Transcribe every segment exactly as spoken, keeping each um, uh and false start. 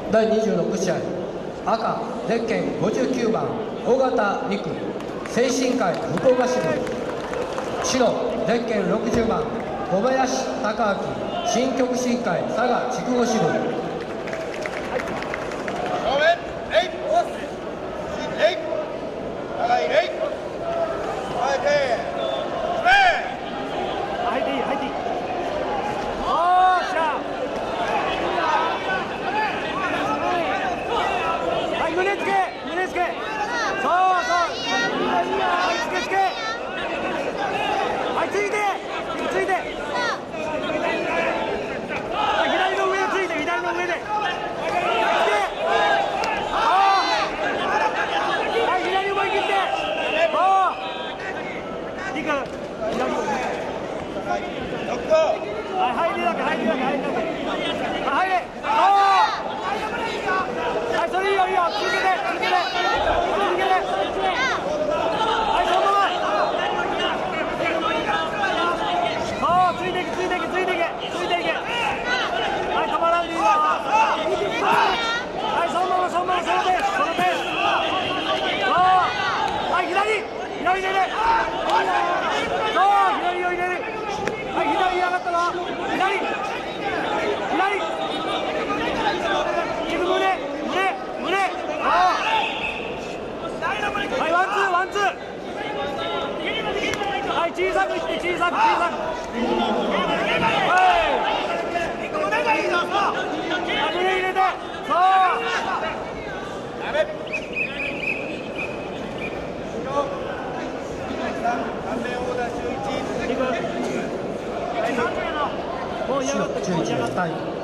だいにじゅうろくしあい、赤ゼッケンごじゅうきゅうばん尾形陸精神科医福岡支部、白ゼッケンろくじゅうばん小林孝明新極真会佐賀筑後支部。 小さくいって小さく小さくはい入れてそうダメもう嫌がってもう嫌がって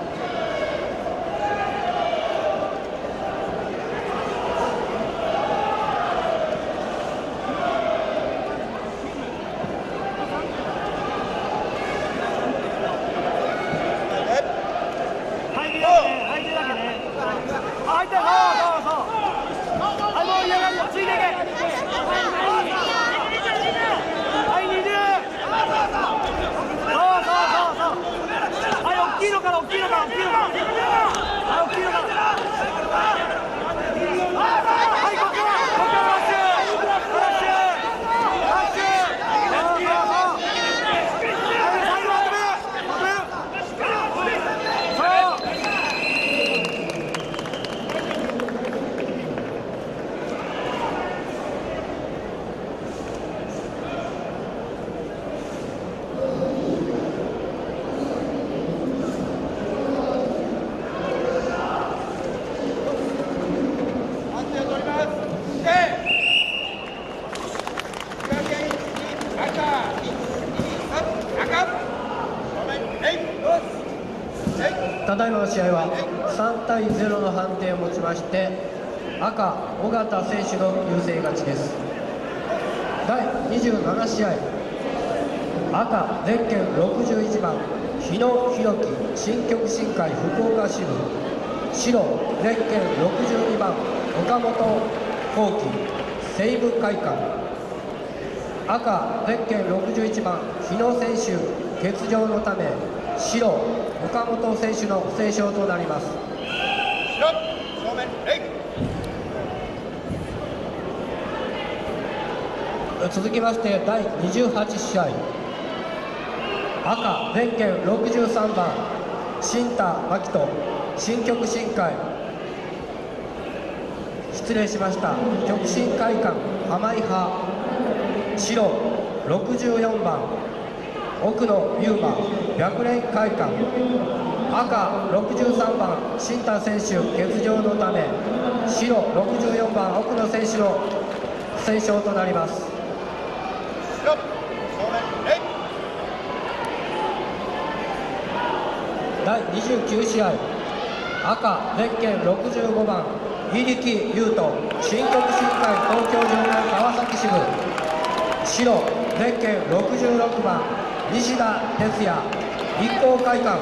大きいのから大きいのから大きいのから大きいのからはいここからここからラッシュラッシュラッシュそうそうそう最後まとめるまとめるただいまの試合はさんたいゼロの判定をもちまして赤尾形選手の優勢勝ちです。だいにじゅうななしあい、赤ゼッケンろくじゅういちばん日野弘樹新極真会福岡支部、白ゼッケンろくじゅうにばん岡本幸輝西部会館、赤ゼッケンろくじゅういちばん日野選手欠場のため白岡本選手の不正勝となります。続きましてだいにじゅうはちしあい、赤ゼッケンろくじゅうさんばん新田真希人新極真会失礼しました極真会館浜井派、白ろくじゅうよんばん奥野優馬白蓮会館、赤ろくじゅうさんばん新田選手欠場のため白ろくじゅうよんばん奥野選手の不正勝となります。だいにじゅうきゅうしあい、赤ゼッケンろくじゅうごばん入木優斗新極真会東京場外川崎支部、白ゼッケンろくじゅうろくばん西田哲也立光会館、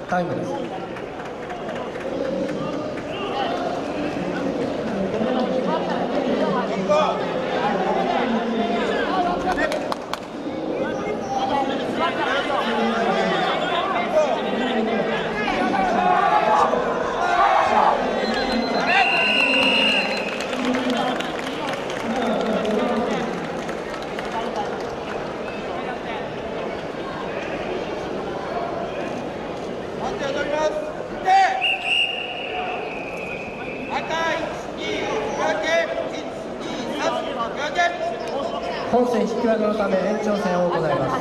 タイムです。本戦引き分けのため延長戦を行います。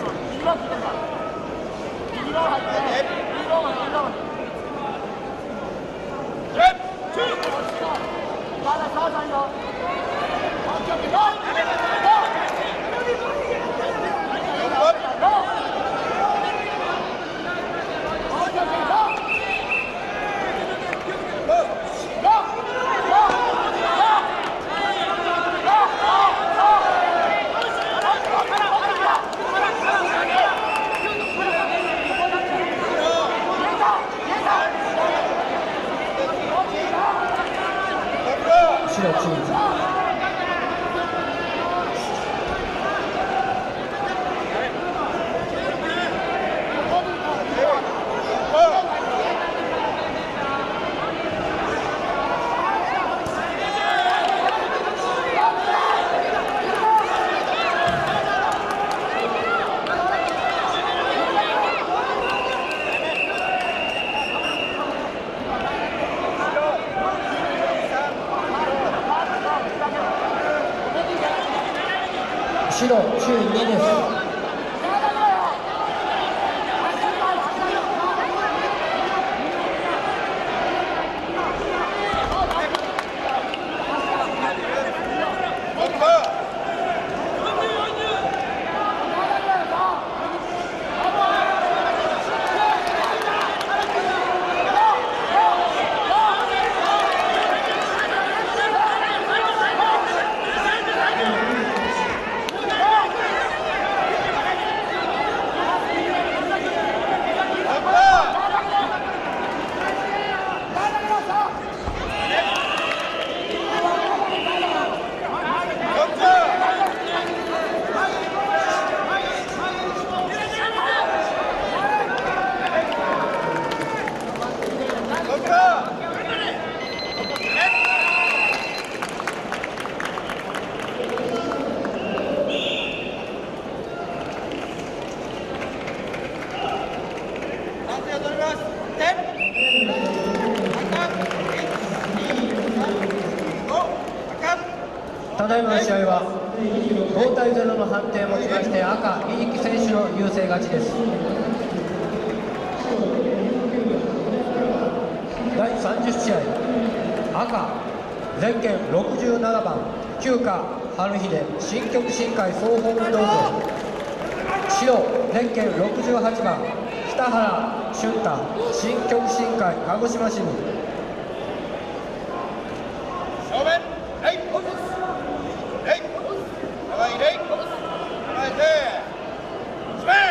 白チーズ。白注意にです。ただいまの試合はごたいゼロの判定をもちまして赤入木選手の優勢勝ちです。だいさんじゅう試合、赤ゼンケンろくじゅうななばん旧家春秀新極新会総本運動勢、白ゼンケンろくじゅうはちばん北原俊太新極新会鹿児島支部。 正面レイレイ長いレイ構えてスメ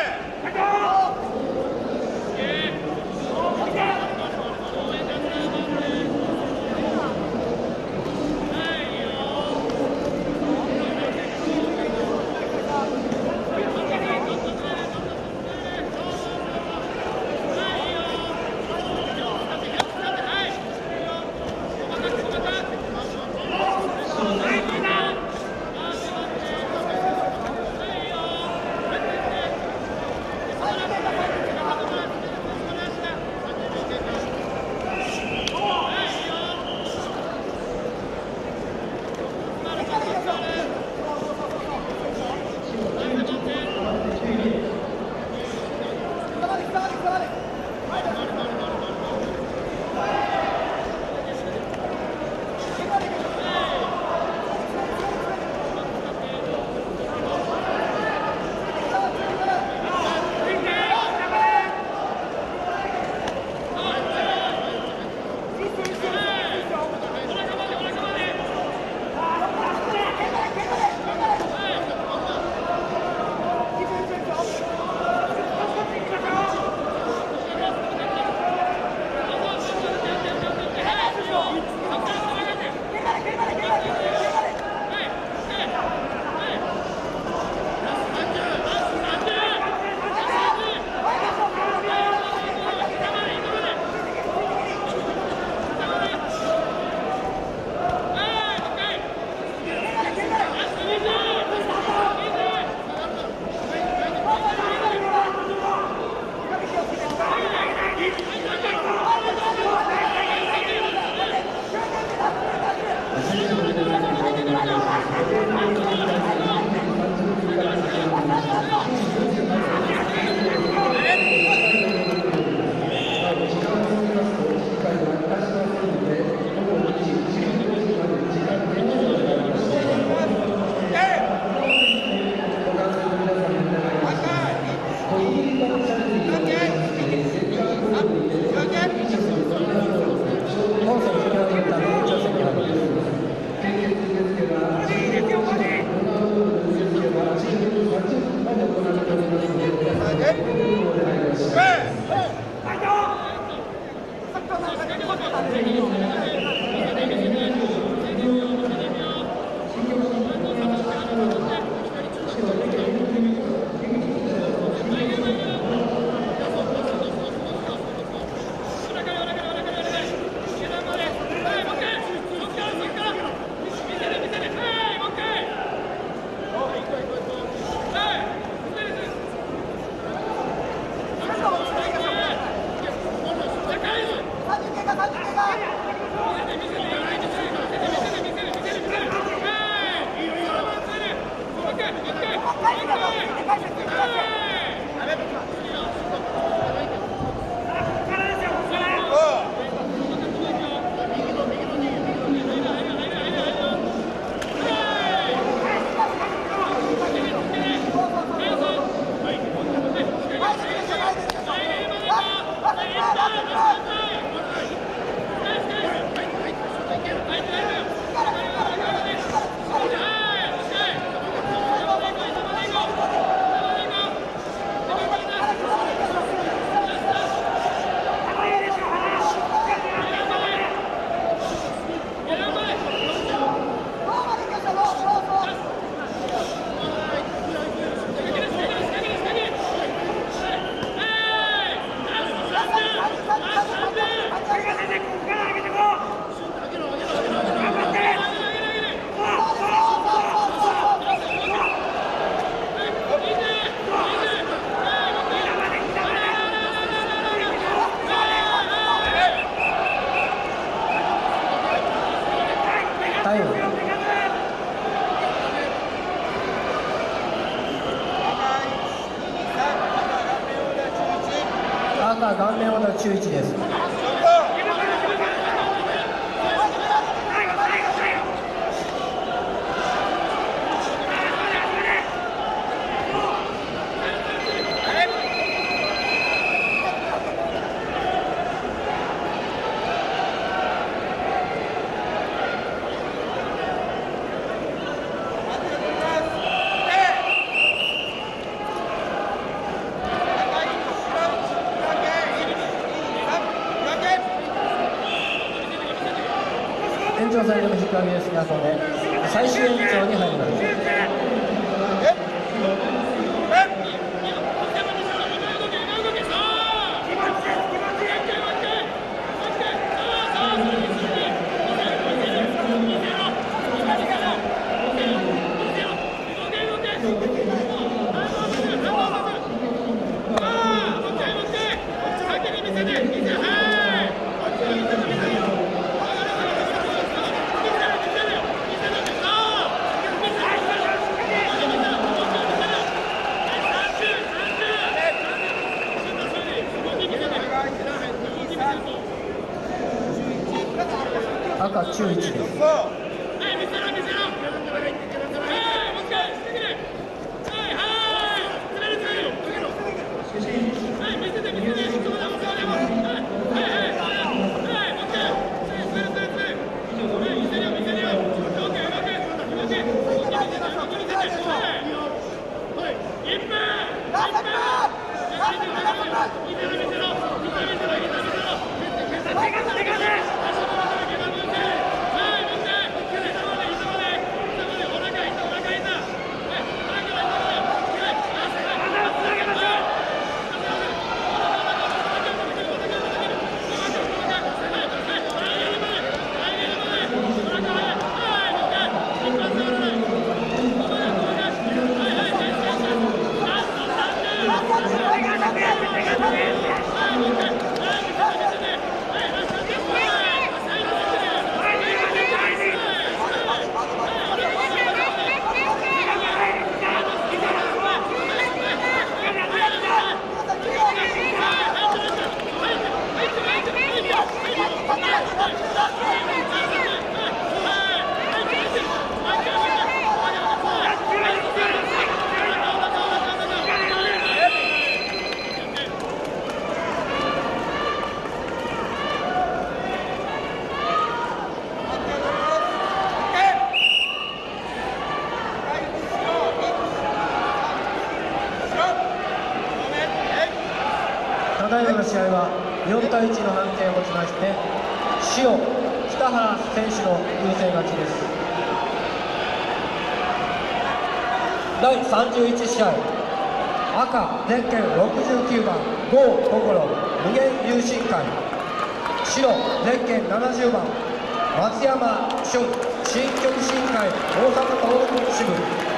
赤顔面オーダー中いちです。延長戦の引き分けですが、これ最終延長に入ります。赤中いちです。 赤対いちの判定をもちまして白北原選手の優勢勝ちです。だいさんじゅういち試合、赤ゼッケンろくじゅうきゅうばん郷心無限有心会、白ゼッケンななじゅうばん松山俊新極真会大阪東北支部。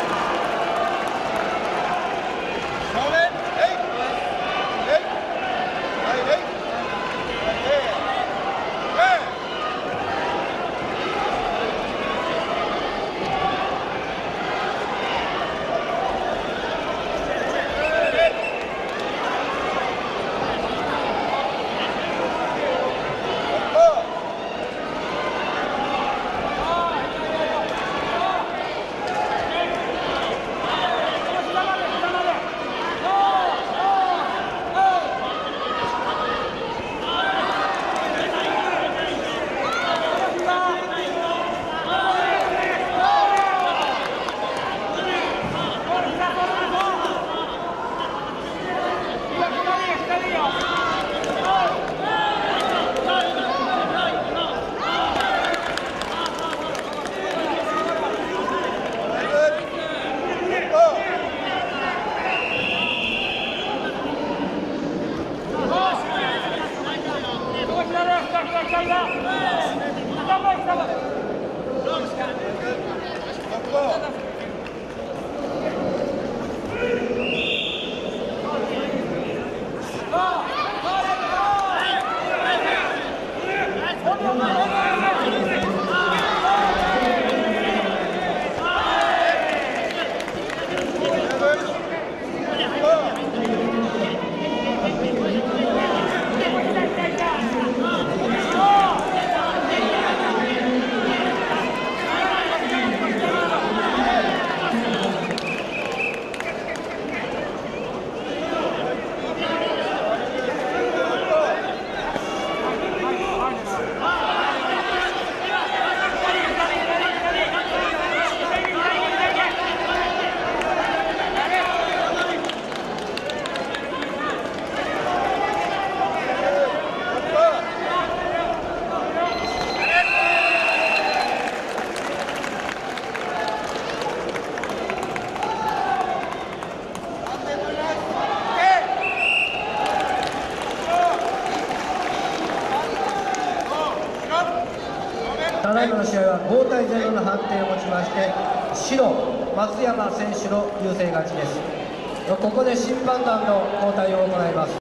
ただいまの試合はごたいゼロの判定をもちまして白松山選手の優勢勝ちです。ここで審判団の交代を行います。